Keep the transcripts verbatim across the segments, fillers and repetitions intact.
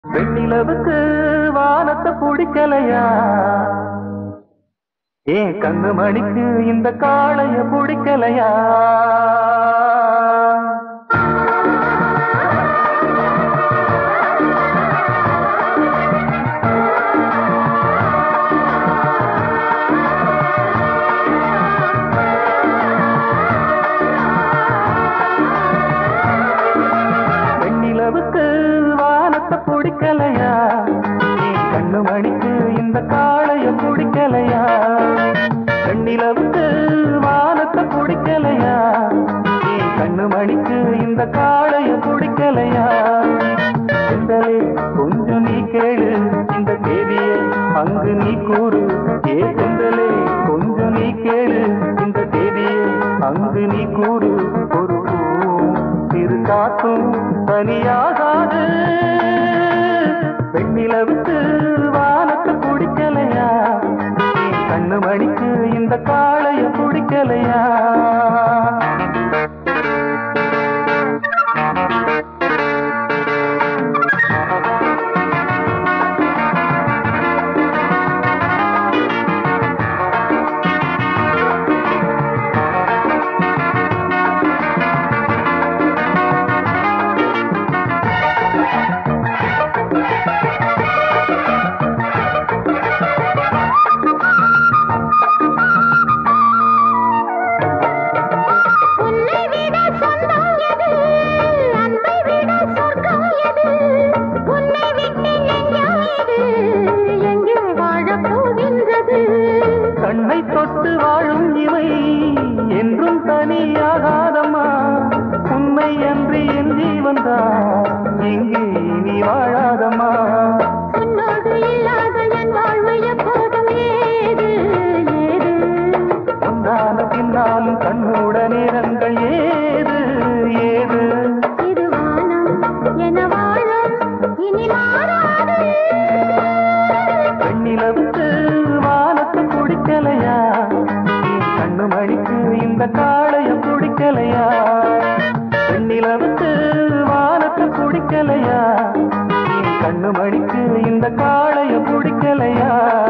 வெண்ணிலவுக்கு வானத்தை பிடிக்கலையா? ஏன் கண்ணு மணிக்கு இந்த காளைய பிடிக்கலையா? வெண்ணிலவுக்கு வானத்தை பிடிக்கலையா? ஏன் கண்ணு மணிக்கு இந்த காளைய பிடிக்கலையா? வெண்ணிலவுக்கு வானத்தை பிடிக்கலையா? ஏன் கண்ணு மணிக்கு இந்த காளைய பிடிக்கலையா? செந்தலே கொஞ்சம் நீ கேளு இந்த தேதியை அங்கு நீ கூறு. ஏ செந்தலே கொஞ்சம் நீ கேளு இந்த தேதியை அங்கு நீ கூறு. ஒரு பூவும் சிறு காத்தும் தனியாகாது. வெண்ணிலவுக்கு வானத்தை பிடிக்கலையா? கண்ணு மணிக்கு இந்த காளைய பிடிக்கலையா? கண்ணை தொட்டு வாழும் இவை என்றும் தனியாகாதம்மா. உண்மை என்று என் ஜீவன்தா இங்கே நீ வாழாதம்மா. உன்னோடு இல்லாத என் வாழ்வு எப்போதும் ஏது ஏது. ஒன்றான பின்னாலும் கண்ணோட நேரங்கள் ஏது ஏது. இது வானம் என வாழும் இனி மாறாது. வெண்ணிலவுக்கு வானத்தை பிடிக்கலையா? கண்ணு மணிக்கு இந்த காளைய பிடிக்கலையா? வெண்ணிலவுக்கு வானத்தை பிடிக்கலையா? கண்ணு மணிக்கு இந்த காளைய பிடிக்கலையா?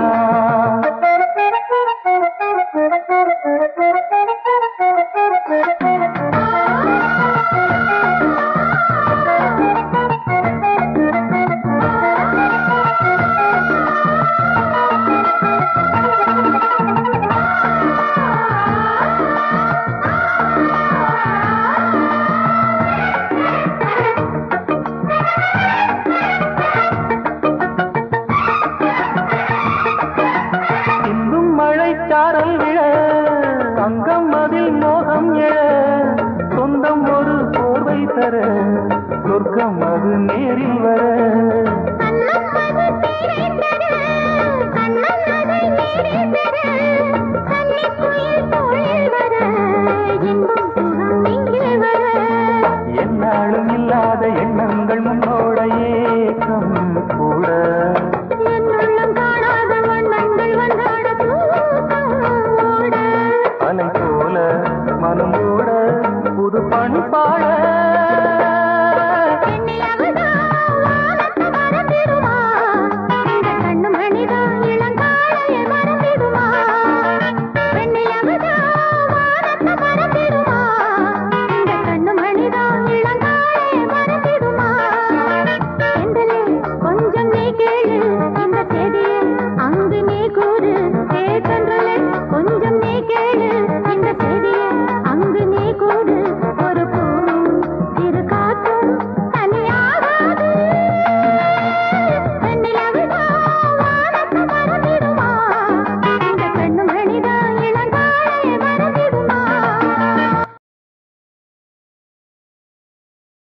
சாரல் விழ அங்கம் அதில் மோகம் எழ சொந்தம் ஒரு போர்வை தர சொர்க்கம் அது நேரில் வர. என்னாலும் இல்லாத எண்ணங்கள் முன்னோட ஏக்கம் கூட. அலை போல மனம் கூட புது பண்பாட. கண்ணு மணிதா இளங்காளைய மறந்திடுமா? வெண்ணிலவுதா வானத்தை மறந்திடுமா? இந்த கண்ணு மணிதா இளங்காளைய மறந்திடுமா? செந்தலே கொஞ்சம் நீ கேளு